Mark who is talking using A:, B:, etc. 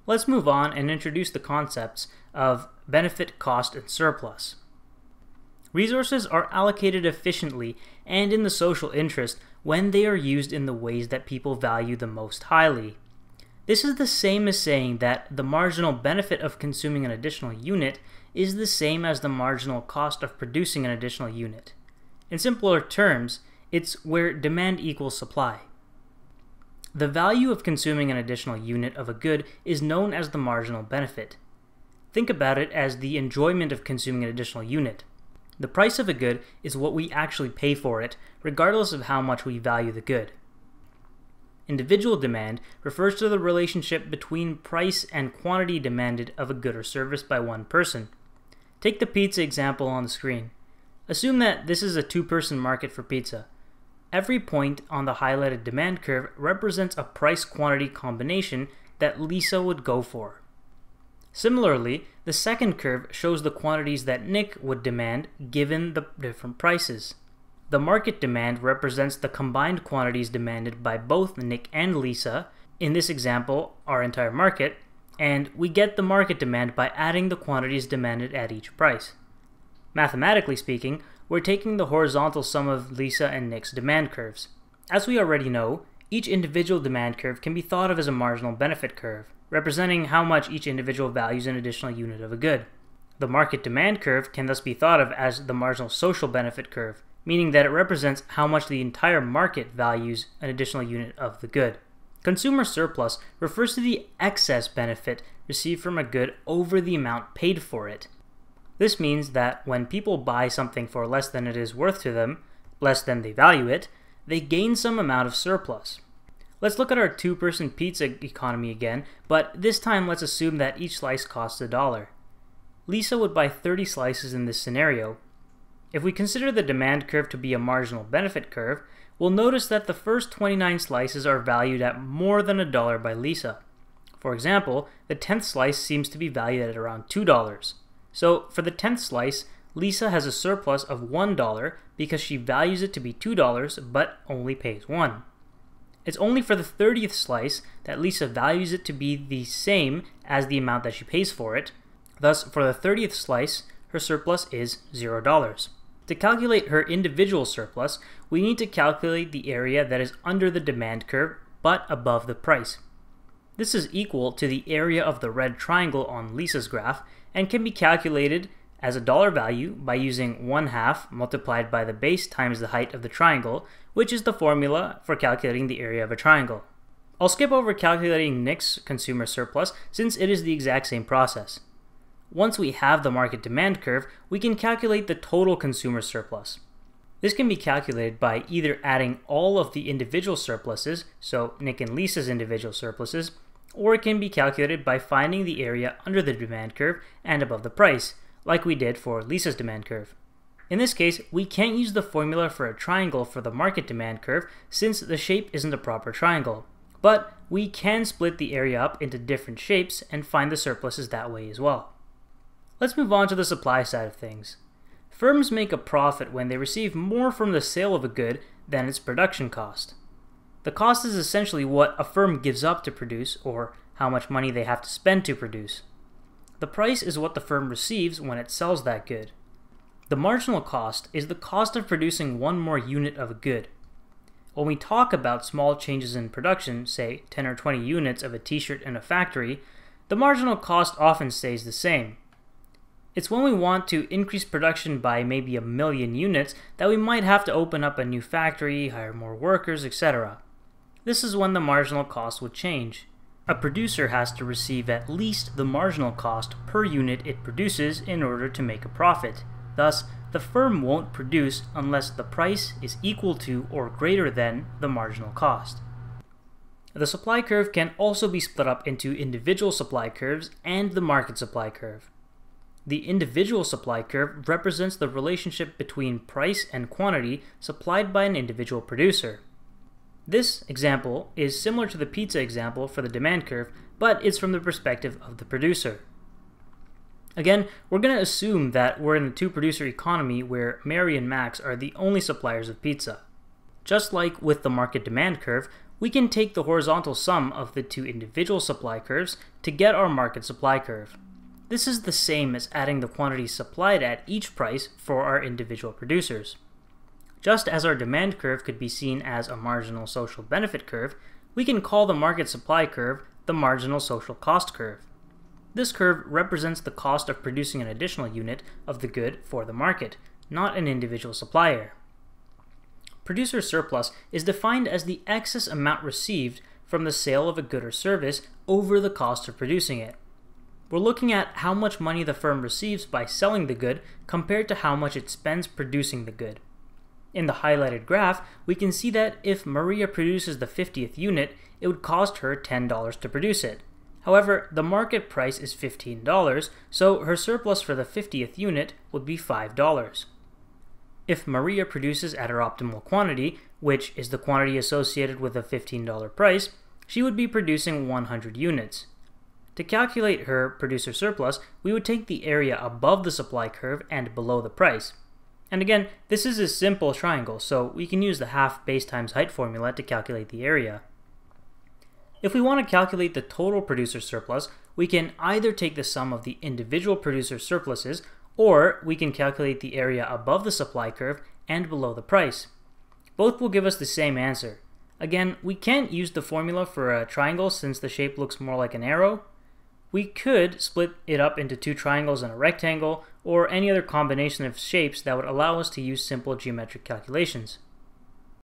A: Let's move on and introduce the concepts of benefit, cost, and surplus. Resources are allocated efficiently and in the social interest when they are used in the ways that people value the most highly. This is the same as saying that the marginal benefit of consuming an additional unit is the same as the marginal cost of producing an additional unit. In simpler terms, it's where demand equals supply. The value of consuming an additional unit of a good is known as the marginal benefit. Think about it as the enjoyment of consuming an additional unit. The price of a good is what we actually pay for it, regardless of how much we value the good. Individual demand refers to the relationship between price and quantity demanded of a good or service by one person. Take the pizza example on the screen. Assume that this is a two-person market for pizza. Every point on the highlighted demand curve represents a price-quantity combination that Lisa would go for. Similarly, the second curve shows the quantities that Nick would demand given the different prices. The market demand represents the combined quantities demanded by both Nick and Lisa, in this example, our entire market, and we get the market demand by adding the quantities demanded at each price. Mathematically speaking, we're taking the horizontal sum of Lisa and Nick's demand curves. As we already know, each individual demand curve can be thought of as a marginal benefit curve, representing how much each individual values an additional unit of a good. The market demand curve can thus be thought of as the marginal social benefit curve, meaning that it represents how much the entire market values an additional unit of the good. Consumer surplus refers to the excess benefit received from a good over the amount paid for it. This means that when people buy something for less than it is worth to them, less than they value it, they gain some amount of surplus. Let's look at our two-person pizza economy again, but this time let's assume that each slice costs $1. Lisa would buy 30 slices in this scenario. If we consider the demand curve to be a marginal benefit curve, we'll notice that the first 29 slices are valued at more than $1 by Lisa. For example, the 10th slice seems to be valued at around $2. So for the 10th slice, Lisa has a surplus of $1 because she values it to be $2 but only pays $1. It's only for the 30th slice that Lisa values it to be the same as the amount that she pays for it. Thus, for the 30th slice, her surplus is $0. To calculate her individual surplus, we need to calculate the area that is under the demand curve but above the price. This is equal to the area of the red triangle on Lisa's graph and can be calculated as a dollar value by using 1/2 multiplied by the base times the height of the triangle, which is the formula for calculating the area of a triangle. I'll skip over calculating Nick's consumer surplus since it is the exact same process. Once we have the market demand curve, we can calculate the total consumer surplus. This can be calculated by either adding all of the individual surpluses, so Nick and Lisa's individual surpluses, or it can be calculated by finding the area under the demand curve and above the price, like we did for Lisa's demand curve. In this case, we can't use the formula for a triangle for the market demand curve since the shape isn't a proper triangle. But we can split the area up into different shapes and find the surpluses that way as well. Let's move on to the supply side of things. Firms make a profit when they receive more from the sale of a good than its production cost. The cost is essentially what a firm gives up to produce, or how much money they have to spend to produce. The price is what the firm receives when it sells that good. The marginal cost is the cost of producing one more unit of a good. When we talk about small changes in production, say 10 or 20 units of a t-shirt in a factory, the marginal cost often stays the same. It's when we want to increase production by maybe 1 million units that we might have to open up a new factory, hire more workers, etc. This is when the marginal cost would change. A producer has to receive at least the marginal cost per unit it produces in order to make a profit. Thus, the firm won't produce unless the price is equal to or greater than the marginal cost. The supply curve can also be split up into individual supply curves and the market supply curve. The individual supply curve represents the relationship between price and quantity supplied by an individual producer. This example is similar to the pizza example for the demand curve, but it's from the perspective of the producer. Again, we're going to assume that we're in a two-producer economy where Mary and Max are the only suppliers of pizza. Just like with the market demand curve, we can take the horizontal sum of the two individual supply curves to get our market supply curve. This is the same as adding the quantities supplied at each price for our individual producers. Just as our demand curve could be seen as a marginal social benefit curve, we can call the market supply curve the marginal social cost curve. This curve represents the cost of producing an additional unit of the good for the market, not an individual supplier. Producer surplus is defined as the excess amount received from the sale of a good or service over the cost of producing it. We're looking at how much money the firm receives by selling the good compared to how much it spends producing the good. In the highlighted graph, we can see that if Maria produces the 50th unit, it would cost her $10 to produce it. However, the market price is $15, so her surplus for the 50th unit would be $5. If Maria produces at her optimal quantity, which is the quantity associated with a $15 price, she would be producing 100 units. To calculate her producer surplus, we would take the area above the supply curve and below the price. And again, this is a simple triangle, so we can use the half base times height formula to calculate the area. If we want to calculate the total producer surplus, we can either take the sum of the individual producer surpluses, or we can calculate the area above the supply curve and below the price. Both will give us the same answer. Again, we can't use the formula for a triangle since the shape looks more like an arrow. We could split it up into two triangles and a rectangle, or any other combination of shapes that would allow us to use simple geometric calculations.